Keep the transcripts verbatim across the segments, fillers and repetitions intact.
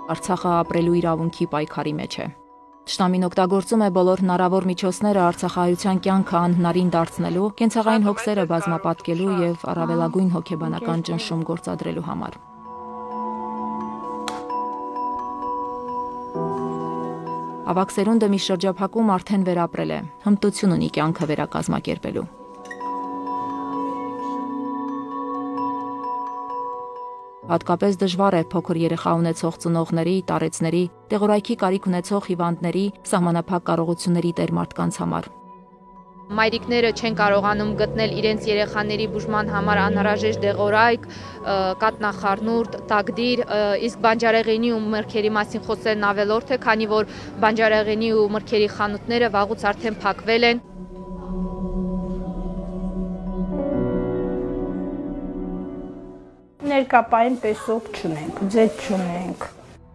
Արցախը ապրելու իրավունքի պայքարի մեջ է։ Թշնամին օգտագործում է բոլոր հնարավոր միջոցները արցախահայության կյանքը անհնարին դարձնելու, կենցաղային հոգսերը բազմապատկելու եւ առավելագույն հոգեբանական ճնշում գործադրելու համար։ Ավագ սերունդը մի շրջափակում արդեն վերապրել է, հմտություն ունի կյանքը վերակազմակերպելու։ Հատկապես դժվար է փոքր երեխա ունեցող ծնողների, տարեցների, տեղորայքի կարիք ունեցող հիվանդների, սահմանափակ կարողությունների տեր մարդկանց համար։ Մայրիկները չեն կարողանում գտնել իրենց երեխաների բուժման համար անհրաժեշտ դեղորայք, կաթնախառնուրդ, տակդիր, իսկ բանջարեղենի ու մրգերի մասին խոսելն ավելորդ է, քանի որ բանջարեղենի ու մրգերի խանութները վաղուց արդեն փակվել են։ Ներկապային տեսող չունենք, ձետ չունենք։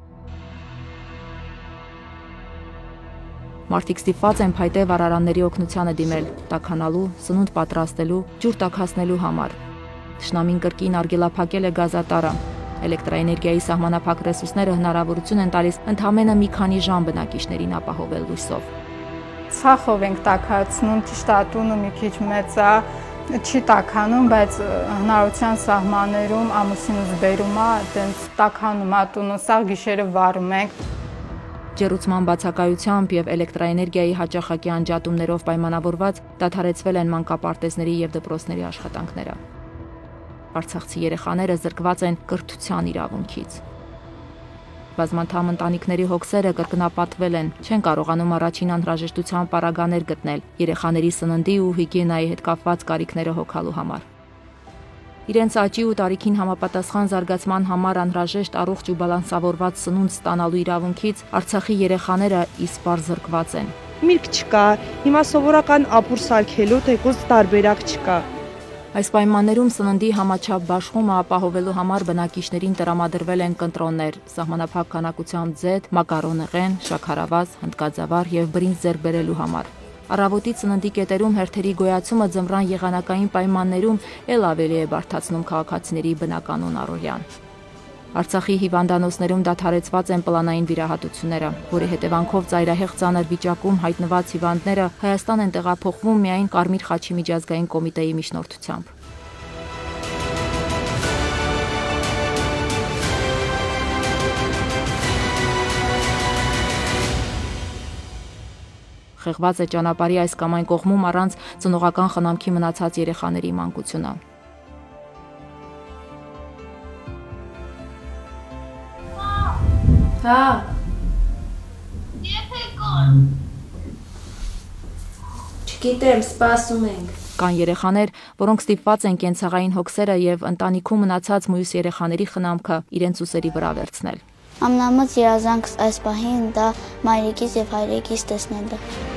Մարդիկ ստիպված են փայտե վառարանների օգնությանը դիմել, տաքանալու, սնունդ պատրաստելու, ջուր տաքացնելու համար։ Թշնամին կրկին արգելափակել է գազատարը։ Էլեկտրաէներգիայի սահմանափակ ռեսուրսները հնարավորություն են տալիս ընդամենը մի քանի ժամ բնակիչներին ապահովել լույսով։ Ցախով ենք տաքացնում, ճիշտ է, տունը մի քիչ մեծ է, չի տաքանում, բայց հնարավորության սահմաններում ամուսինուս բերում է, այտենց տաքանում է տունը, սաղ գիշերը վառում ենք։ Ջեռուցման բացակայությամբ եւ էլեկտրաէներգիայի հաճախակի անջատումներով պայմանավորված դադարեցվել են մանկապարտեզների եւ դպրոցների աշխատանքները։ Արցախցի երեխաները զրկված են կրթության իրավունքից։ Բազմանդամ ընտանիքների հոգսերը կրկնապատվել են, չեն կարողանում առաջին անհրաժեշտության պարագաներ գտնել երեխաների սննդի ու հիգիենայի հետ կապված կարիքները հոգալու համար։ Իրենց աճի ու տարիքին համապատասխան զարգացման համար անհրաժեշտ առողջ ու բալանսավորված սնունդ ստանալու իրավունքից Արցախի երեխաները իսպառ զրկված են։ Միրգ չկա, հիմա սովորական ապուր սարքելու թեկուզ տարբերակ չկա։ Այս պայմաններում սննդի համաչափ բաշխումը ապահովելու համար բնակիչներին տրամադրվել են կընտրոններ, սահմանափակ քանակությամբ ձետ, մակարոնեղեն, շաքարավազ, հնդկաձավար եւ բրինձ ձեռք բերելու համար։ Առավոտի ծննդի կետերում հերթերի գոյացումը ձմռան եղանակային պայմաններում ել ավելի է բարդացնում քաղաքացիների բնականոն առօրյան։ Արցախի հիվանդանոցներում դադարեցված են պլանային վիրահատությունները, որի հետևանքով ծայրահեղ ծանր վիճակում հայտնված հիվանդները Հայաստան են տեղափոխվում միայն Կարմիր խաչի միջազգային կոմիտեի միջնորդությամբ։ Խեղված է ճանապարհի այս կամ այն կողմում առանց ծնողական խնամքի մնացած երեխաների մանկությունը։ Հա։ Եթե կան։ Չգիտեմ, սպասում ենք։ Կան երեխաներ, որոնք ստիպված են կենցաղային հոգսերը եւ ընտանիքում մնացած մյուս երեխաների խնամքը իրենց ուսերի վրա վերցնել։ Ամենամեծ երազանքս այս պահին դա մայրիկիս եւ հայրիկիս տեսնելն է։